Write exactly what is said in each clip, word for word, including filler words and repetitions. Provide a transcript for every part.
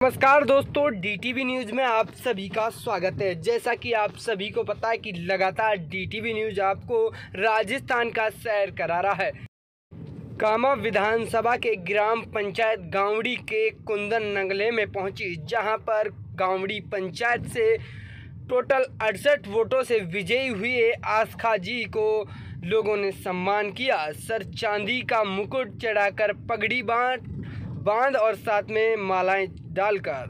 नमस्कार दोस्तों, DTV news में आप सभी का स्वागत है। जैसा कि आप सभी को पता है कि लगातार डीटीवी न्यूज़ आपको राजस्थान का सैर करा रहा है। कामा विधानसभा के ग्राम पंचायत गांवड़ी के कुंदन नंगले में पहुंची, जहां पर गांवड़ी पंचायत से टोटल अड़सठ वोटों से विजयी हुए आस्था जी को लोगों ने सम्मान किया। सर चांदी का मुकुट चढ़ाकर, पगड़ी बांध बांध और साथ में मालाएं डालकर।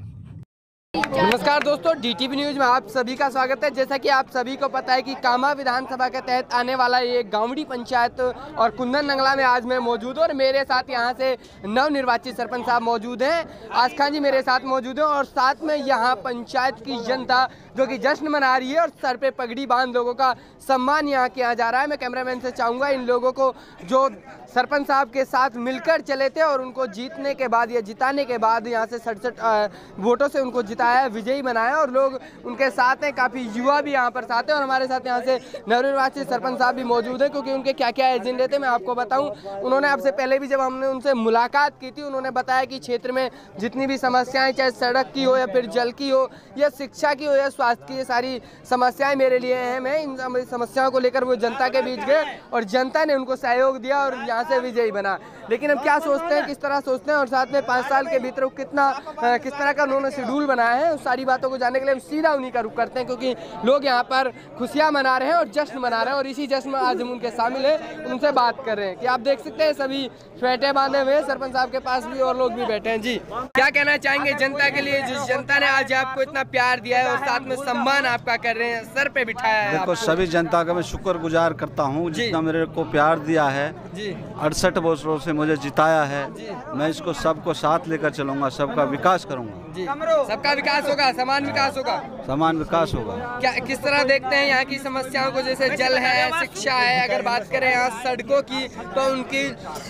नमस्कार दोस्तों, डीटीवी न्यूज़ में आप सभी का स्वागत है। जैसा कि आप सभी को पता है कि कामा विधानसभा के तहत आने वाला ये गांवड़ी पंचायत और कुंदन नंगला में आज मैं मौजूद हूँ और मेरे साथ यहाँ से नवनिर्वाचित सरपंच साहब मौजूद हैं। आस्था जी मेरे साथ मौजूद हैं और साथ में यहाँ पंचायत की जनता जो कि जश्न मना रही है और सर पे पगड़ी बांध लोगों का सम्मान यहाँ किया जा रहा है। मैं कैमरामैन से चाहूँगा इन लोगों को जो सरपंच साहब के साथ मिलकर चले थे और उनको जीतने के बाद या जिताने के बाद यहाँ से सड़सठ वोटों से उनको जिताया, विजयी बनाया और लोग उनके साथ हैं। काफ़ी युवा भी यहाँ पर साथ हैं और हमारे साथ यहाँ से नवनिर्वाचित सरपंच साहब भी मौजूद हैं, क्योंकि उनके क्या क्या एजेंडे थे मैं आपको बताऊँ। उन्होंने आपसे पहले भी जब हमने उनसे मुलाकात की थी, उन्होंने बताया कि क्षेत्र में जितनी भी समस्याएँ, चाहे सड़क की हो या फिर जल की हो या शिक्षा की हो या स्वास्थ्य की, ये सारी समस्याएँ मेरे लिए अहम है। इन समस्याओं को लेकर वो जनता के बीच गए और जनता ने उनको सहयोग दिया और यहाँ से विजयी बना। लेकिन हम क्या सोचते हैं, किस तरह सोचते हैं और साथ में पाँच साल के भीतर कितना किस तरह का उन्होंने शेड्यूल बनाया है, उस सारी बातों को जानने के लिए हम सीधा उन्हीं का रुख करते हैं, क्योंकि लोग यहाँ पर खुशियाँ मना रहे हैं और जश्न मना रहे हैं और इसी जश्न में आज हम उनके शामिल हैं, उनसे बात कर रहे हैं। कि आप देख सकते हैं सभी स्वेटर बांधे हुए, सरपंच साहब के पास भी और लोग भी बैठे हैं। जी, क्या कहना चाहेंगे जनता के लिए, जिस जनता ने आज आपको इतना प्यार दिया है और साथ में सम्मान आपका कर रहे हैं, सर पे बिठाया है? देखो, सभी जनता का मैं शुक्रगुजार करता हूँ जितना मेरे को प्यार दिया है। अड़सठ वर्षों से मुझे जिताया है। मैं इसको सबको साथ लेकर चलूंगा, सबका विकास करूंगा। सबका विकास होगा, समान विकास होगा, समान विकास होगा। क्या किस तरह देखते हैं यहाँ की समस्याओं को, जैसे जल है, शिक्षा है, अगर बात करें यहाँ सड़कों की तो उनकी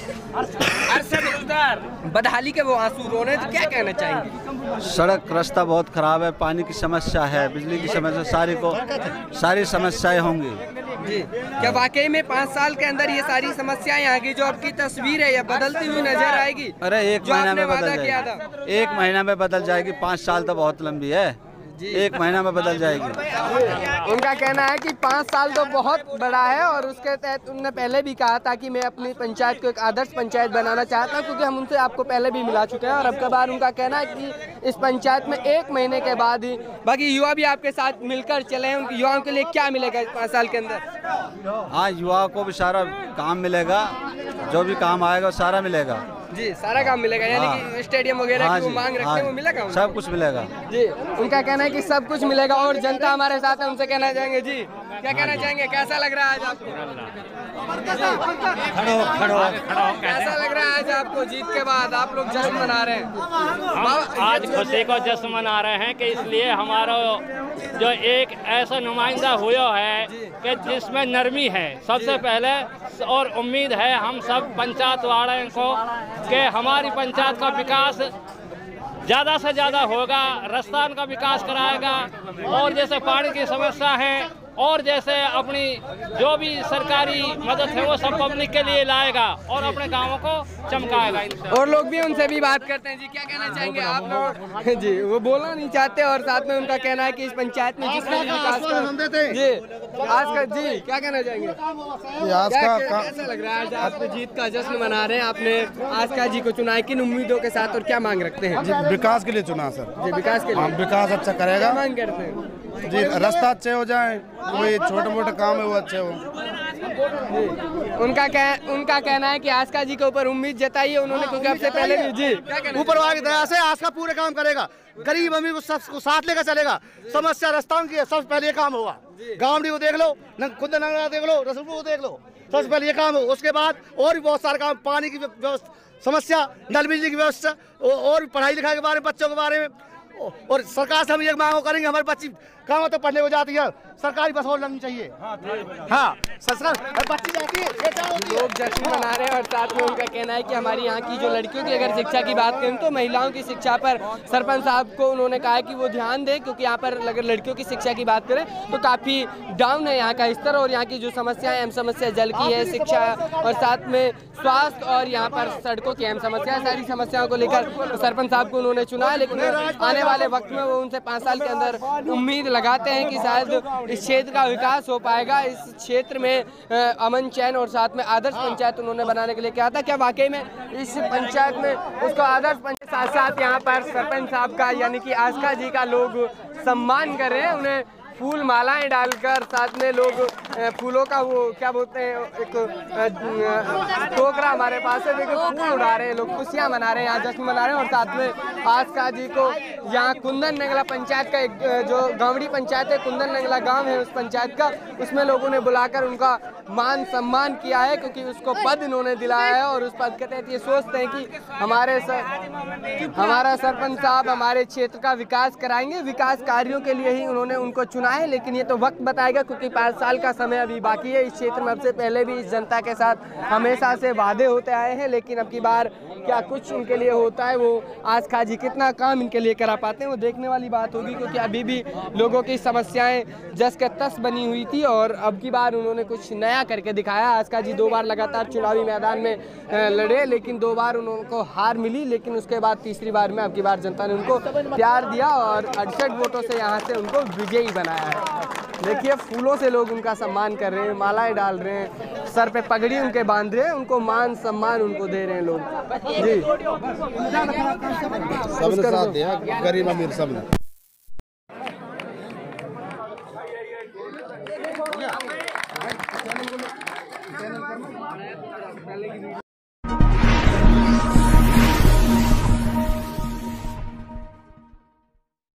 बदहाली के वो आंसू रो रहे हैं, तो क्या कहना चाहेंगे? सड़क रास्ता बहुत खराब है, पानी की समस्या है, बिजली की समस्या, सारी को सारी समस्याएं होंगी। जी, क्या वाकई में पाँच साल के अंदर ये सारी समस्याएं यहाँ की जो आपकी तस्वीर है, ये बदलती हुई नजर आएगी? अरे एक महीना में बदल जाएगी, एक महीना में बदल जाएगी। पाँच साल तो बहुत लंबी है, एक महीना में बदल जाएगी। उनका कहना है कि पाँच साल तो बहुत बड़ा है और उसके तहत उन्होंने पहले भी कहा था कि मैं अपनी पंचायत को एक आदर्श पंचायत बनाना चाहता हूँ, क्योंकि हम उनसे आपको पहले भी मिला चुके हैं। और अब की बार उनका कहना है कि इस पंचायत में एक महीने के बाद ही बाकी युवा भी आपके साथ मिलकर चले हैं, उनके युवाओं के लिए क्या मिलेगा इस पाँच साल के अंदर? हाँ, युवाओं को भी सारा काम मिलेगा, जो भी काम आएगा सारा मिलेगा। जी, सारा काम मिलेगा, यानी हाँ। कि स्टेडियम वगैरह हाँ की वो मांग रखते हैं, वो मिलेगा? सब कुछ मिलेगा। जी, उनका कहना है कि सब कुछ मिलेगा और जनता हमारे साथ है, उनसे कहना चाहेंगे। जी, क्या कहना चाहेंगे, कैसा लग रहा है आज आपको? खड़ो खड़ो खड़ो कैसा लग रहा है आज आपको जीत के बाद? आप लोग जश्न मना रहे हैं। हम आज खुशी को जश्न मना रहे हैं कि इसलिए हमारा जो एक ऐसा नुमाइंदा हुआ है कि जिसमें नरमी है सबसे पहले, और उम्मीद है हम सब पंचायत वालों को कि हमारी पंचायत का विकास ज़्यादा से ज़्यादा होगा, रास्ता का विकास कराएगा और जैसे पानी की समस्या है और जैसे अपनी जो भी सरकारी मदद है वो सब पब्लिक के लिए लाएगा और अपने गांवों को चमकाएगा। और लोग भी उनसे भी बात करते हैं। जी, क्या कहना चाहेंगे आप लोग? जी, वो बोलना नहीं चाहते और साथ में उनका कहना है कि इस पंचायत में जिसने भी विकास कर... जी, आज का जी क्या कहना चाहेंगे? आज का कैसा लग रहा है आज आपने जीत का जश्न मना रहे हैं? आपने आस्था जी को चुना है, किन उम्मीदों के साथ और क्या मांग रखते हैं? जी, विकास के लिए चुना सर। जी, विकास के लिए। हम विकास अच्छा करेगा, मांग करते हैं जी, रास्ता अच्छे हो जाए, कोई छोटे मोटे काम है वो अच्छे हो। उनका कह, उनका कहना है कि आस्था जी के ऊपर उम्मीद जताई है उन्होंने, क्योंकि आपसे पहले भी। जी, ऊपर वाले की दया से आस्था पूरे काम करेगा, गरीब अमीर को सबको साथ लेकर चलेगा। समस्या रास्ताओं की है, सबसे पहले ये काम होगा। गांवड़ी को देख लो, खुद नंगला देख लो, रसूलपुर को देख लो, सबसे पहले ये काम हो। उसके बाद और भी बहुत सारे काम, पानी की व्यवस्था, समस्या, नल बिजली की व्यवस्था और पढ़ाई लिखाई के बारे में, बच्चों के बारे में, और सरकार से हम एक मांग करेंगे, हमारे बच्ची कहाँ तो पढ़ने को जाती है, सरकारी बस और लगनी चाहिए। हाँ सरकार बच्ची जाती है। लोग जश्न मना रहे हैं और साथ में उनका कहना है कि हमारी यहाँ की जो लड़कियों की अगर शिक्षा की बात करें तो महिलाओं की शिक्षा पर सरपंच साहब को उन्होंने कहा है कि वो ध्यान दें, क्योंकि यहाँ पर अगर लड़कियों की शिक्षा की बात करें तो काफ़ी डाउन है यहाँ का स्तर, और यहाँ की जो समस्याएं अहम समस्या जल की है, शिक्षा और साथ में स्वास्थ्य और यहाँ पर सड़कों की अहम समस्या, सारी समस्याओं को लेकर सरपंच साहब को उन्होंने चुना है। लेकिन आने वाले वक्त में वो उनसे पाँच साल के अंदर उम्मीद लगाते हैं कि शायद इस क्षेत्र का विकास हो पाएगा। इस क्षेत्र में अमन चैन और साथ में आदर्श पंचायत उन्होंने बनाने के लिए कहा था। क्या वाकई में इस पंचायत में उसको आदर्श पंचायत, साथ साथ यहाँ पर सरपंच साहब का यानी कि आस्का जी का लोग सम्मान कर रहे हैं, उन्हें फूल मालाएं डालकर, साथ में लोग फूलों का वो क्या बोलते हैं एक टोकरा हमारे पास है, देखो फूल उड़ा रहे हैं लोग, खुशियां मना रहे हैं, यहाँ जश्न मना रहे हैं। और साथ में आस्का जी को यहाँ कुंदन नंगला पंचायत का एक जो गावड़ी पंचायत है, कुंदन नंगला गांव है उस पंचायत का, उसमें लोगों ने बुलाकर उनका मान सम्मान किया है, क्योंकि उसको पद इन्होंने दिलाया है। और उस पद के तहत ये सोचते हैं कि हमारे सर, हमारा सरपंच साहब हमारे क्षेत्र का विकास कराएंगे। विकास कार्यों के लिए ही उन्होंने उनको चुना है, लेकिन ये तो वक्त बताएगा, क्योंकि पाँच साल का समय अभी बाकी है। इस क्षेत्र में अब से पहले भी इस जनता के साथ हमेशा से वादे होते आए हैं, लेकिन अब की बार क्या कुछ उनके लिए होता है, वो आस्का जी कितना काम इनके लिए करा पाते हैं, वो देखने वाली बात होगी। क्योंकि अभी भी लोगों की समस्याएं जस के तस बनी हुई थी और अब की बार उन्होंने कुछ नया करके दिखाया। आस्का जी दो बार लगातार चुनावी मैदान में लड़े, लेकिन दो बार उनको हार मिली, लेकिन उसके बाद तीसरी बार में अब की बार जनता ने उनको प्यार दिया और अड़सठ वोटों से यहाँ से उनको विजयी बनाया है। देखिए फूलों से लोग उनका सम्मान कर रहे हैं, मालाएं डाल रहे हैं, सर पे पगड़ी उनके बांध रहे हैं, उनको मान सम्मान उनको दे रहे हैं लोग जी। सबने साथ दिया, गरीब अमीर सबने।